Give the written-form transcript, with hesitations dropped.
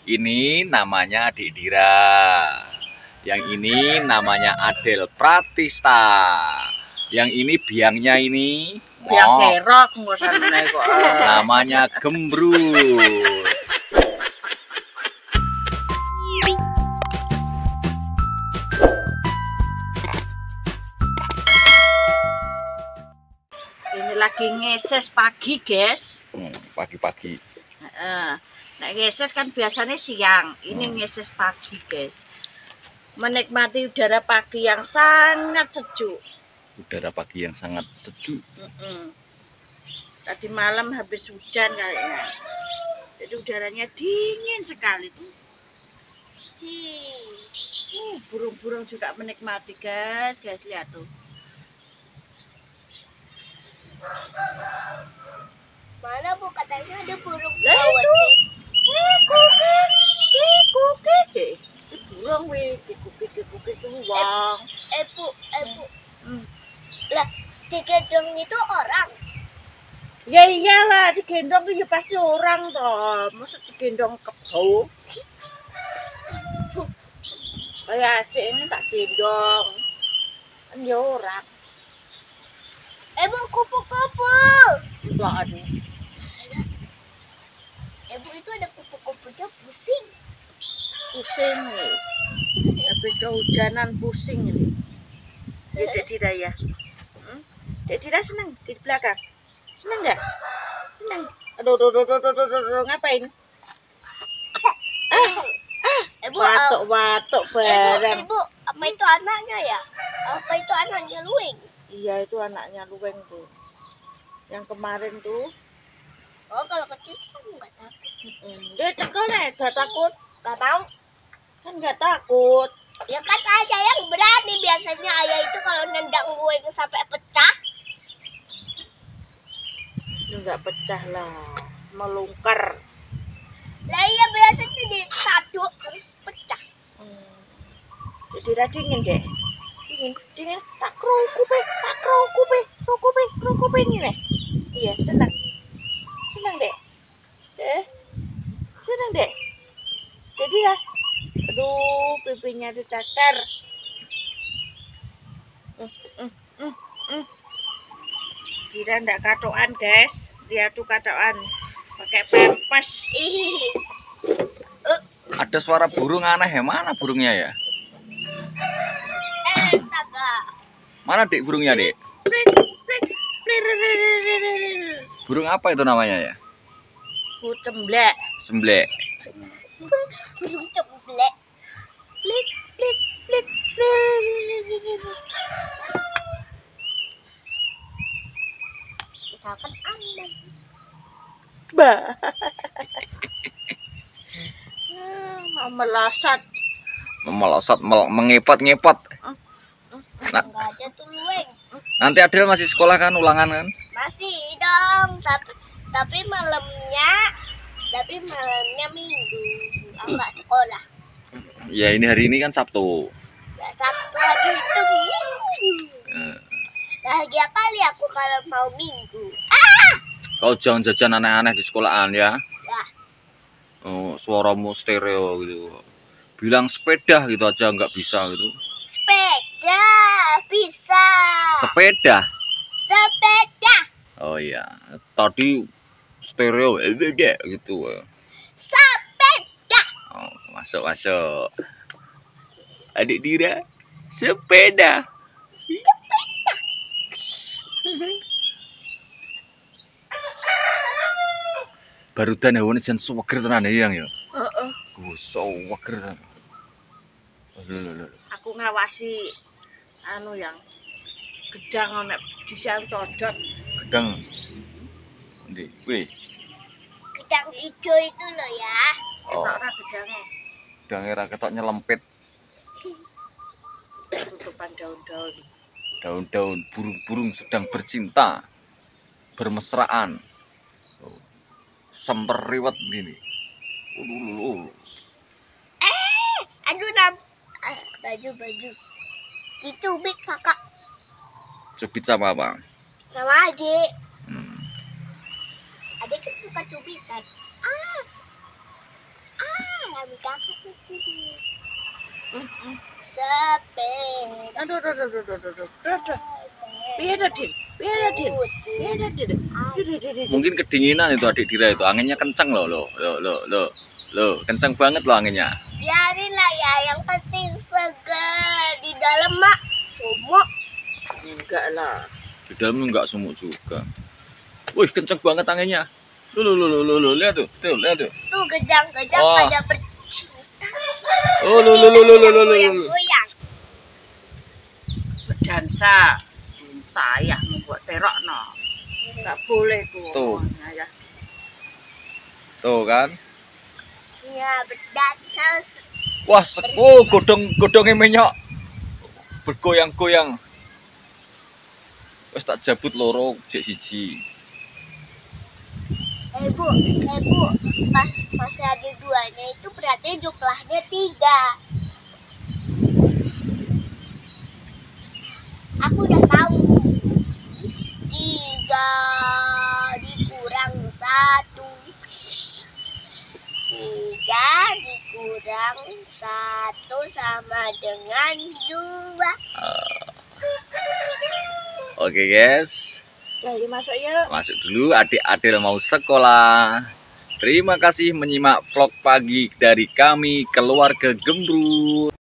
Ini namanya Adik Dira. Yang ini namanya Adel Pratista. Yang ini biangnya ini biang kerok namanya Gembrut. Ini lagi ngeses pagi, guys. Pagi-pagi. Nah, ngeses kan biasanya siang. Ini ngeses pagi, guys. Menikmati udara pagi yang sangat sejuk. Udara pagi yang sangat sejuk. Tadi malam habis hujan kayaknya. Jadi udaranya dingin sekali tuh. Burung-burung juga menikmati, guys. Guys, lihat tuh. Mana Bu, katanya ada burung Lah itu. Kikukik. Burung wih, kikukik uang. Bu. Lah, digendong itu orang. Ya iyalah, digendong tuh ya pasti orang toh. Maksud digendong kebo. Kayak asik ini tak gendong. Kan ya orang. Bu, kupu-kupu. Apaan? Bu, itu ada kupu-kupunya pusing. Pusing nih. Habis kehujanan pusing ini. Ya Dek Dira ya. Dek Dira senang di belakang. Senang nggak? Senang. Aduh, ngapain? Bu, Watuk bareng. Ibu, apa itu anaknya ya? Apa itu anaknya luwing? Iya, itu anaknya luweng tuh. Yang kemarin tuh. Oh, kalau kecil sih kamu nggak takut. Dia cekel nih, gak takut. Gak mau. Kan gak takut. Ya kan ayah yang berani. Biasanya ayah itu kalau nendang luwing sampai pecah. Enggak pecah lah, melungker. Lah iya, biasanya disaduk terus pecah. Jadi dingin deh. Dingin. Tak krokupe ini. Iya, senang deh. Senang deh. Jadi lah. Aduh, pipinya dicakar. Dira ndak katoan, guys. Dia tuh katoan pakai pempes. Ada suara burung aneh ya? Mana burungnya ya? Astaga. Mana Dek burungnya, Dek? Burung apa itu namanya ya? Cemblek. Semblek. Burung cemblek. Plit. Misalkan aman. Bah. Mau melosot. Melosot, mengepot-ngepot. Nggak ada tuh luwing. Nanti Adel masih sekolah kan, ulangan kan? Masih dong, tapi malamnya Minggu. Aku nggak sekolah. Ya ini hari ini kan Sabtu. Ya Sabtu lagi itu Minggu. Bahagia kali aku kalau mau Minggu. Kau jangan jajan aneh-aneh di sekolahan ya. Ya. Oh, suaramu stereo gitu. Bilang sepeda gitu aja nggak bisa gitu. Sepeda bisa. Sepeda. Sepeda. Oh iya, tadi stereo gitu. Sepeda. Oh, masuk. Adik Dira, sepeda. Barudan hewan jan suweger tenan ya, Yang ya. Heeh. Suweger tenan. Aku ngawasi yang gedang nek disian codot. Gedang. Ndi? Wih. Gedang hijau itu loh ya. Oh, Enak ora gedangnya. gedange ra ketok nyelempit. Tutupan daun-daun. Daun-daun burung-burung sedang bercinta, bermesraan. Sempriwet gini. Aduh, baju. Dicubit kakak Cubit sama apa? sama adik. Adik kan suka cubitan. kakak pasti sepeda. Aduh. Biar Din. Mungkin kedinginan itu adik Dira itu, anginnya kenceng loh, kenceng banget loh anginnya. Biarin lah ya, yang penting seger. Di dalam mak sumuk. Enggak lah. Di dalam enggak sumuk juga. Wih, kenceng banget anginnya. Lihat tuh. Tuh kejang-kejang Wah. pada bercinta. Oh, Goyang-goyang. Berdansa. Cinta ya membuat terok no. Enggak boleh tuh. Tuh. Omongnya, ya. Tuh kan. Ya berdansa. Wah, godongnya minyak. Bergoyang-goyang. Wes tak jabut loro jek siji. Bu, pas masih ada duanya itu berarti jumlahnya 3. Aku udah tahu. 3 dikurang 1. 3 dikurang 1 sama dengan 2. Oke guys, Jadi masuk ya. masuk dulu, adik-adik mau sekolah. Terima kasih menyimak vlog pagi dari kami keluarga Gembrut.